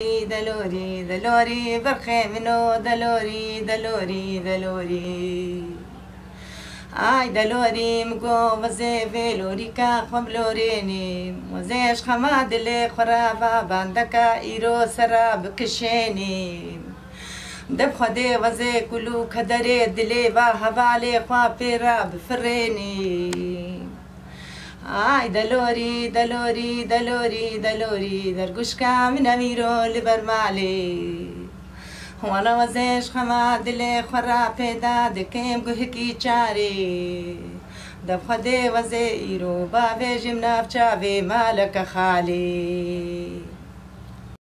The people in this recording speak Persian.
دلوري دلوري برخي منو دلوري دلوري دلوري آی دلوری مگو وزه ولوری که خملورینی وزهش خما دل خرابا بندکا ایرو سرا بکشینی دب خده وزه کلو کدره دلی و حوالی خواه پیرا بفرینی آی دلوری دلوری دلوری دلوری درگوش که من امیرو لبرمالی وانا وزش خما دل خورا پیدا دکیم گوهکی چاری دب خده وزه ایرو باوی جم نافچاوی مالک خالی